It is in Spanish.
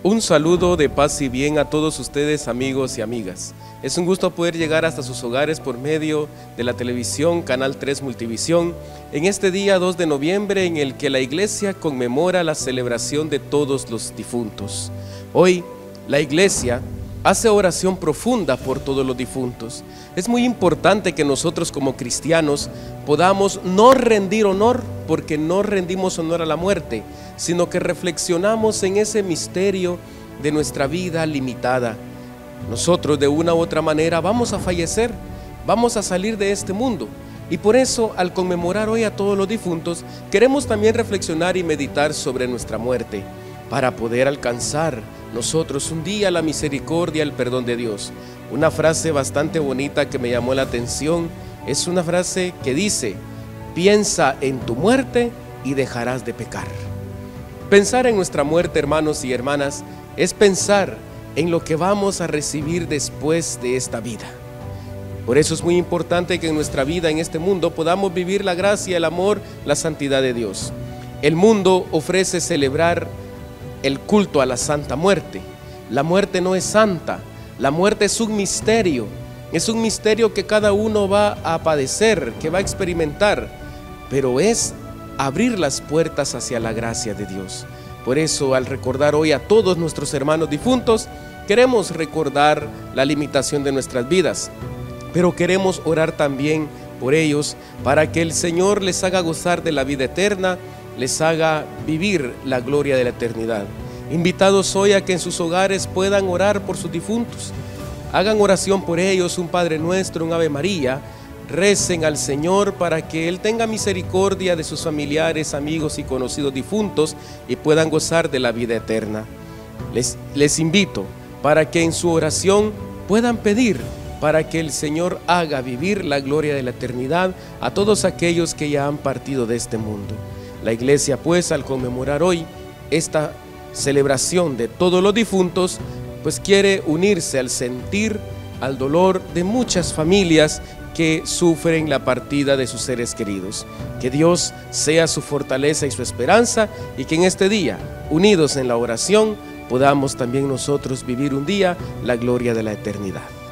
Un saludo de paz y bien a todos ustedes, amigos y amigas. Es un gusto poder llegar hasta sus hogares por medio de la televisión Canal 3 Multivisión en este día 2 de noviembre en el que la iglesia conmemora la celebración de todos los difuntos. Hoy la iglesia hace oración profunda por todos los difuntos. Es muy importante que nosotros como cristianos podamos no rendir honor, porque no rendimos honor a la muerte, sino que reflexionamos en ese misterio de nuestra vida limitada. Nosotros de una u otra manera vamos a fallecer, vamos a salir de este mundo. Y por eso, al conmemorar hoy a todos los difuntos, queremos también reflexionar y meditar sobre nuestra muerte, para poder alcanzar nosotros un día la misericordia, el perdón de Dios. Una frase bastante bonita que me llamó la atención es una frase que dice: piensa en tu muerte y dejarás de pecar. Pensar en nuestra muerte, hermanos y hermanas, es pensar en lo que vamos a recibir después de esta vida. Por eso es muy importante que en nuestra vida en este mundo podamos vivir la gracia, el amor, la santidad de Dios. El mundo ofrece celebrar el culto a la Santa Muerte. La muerte no es santa, la muerte es un misterio que cada uno va a padecer, que va a experimentar, pero es abrir las puertas hacia la gracia de Dios. Por eso, al recordar hoy a todos nuestros hermanos difuntos, queremos recordar la limitación de nuestras vidas, pero queremos orar también por ellos para que el Señor les haga gozar de la vida eterna, les haga vivir la gloria de la eternidad. Invitados hoy a que en sus hogares puedan orar por sus difuntos. Hagan oración por ellos, un Padre Nuestro, un Ave María. Recen al Señor para que Él tenga misericordia de sus familiares, amigos y conocidos difuntos y puedan gozar de la vida eterna. Les invito para que en su oración puedan pedir para que el Señor haga vivir la gloria de la eternidad a todos aquellos que ya han partido de este mundo. La iglesia, pues, al conmemorar hoy esta celebración de todos los difuntos, pues quiere unirse al sentir, al dolor de muchas familias que sufren la partida de sus seres queridos. Que Dios sea su fortaleza y su esperanza, y que en este día, unidos en la oración, podamos también nosotros vivir un día la gloria de la eternidad.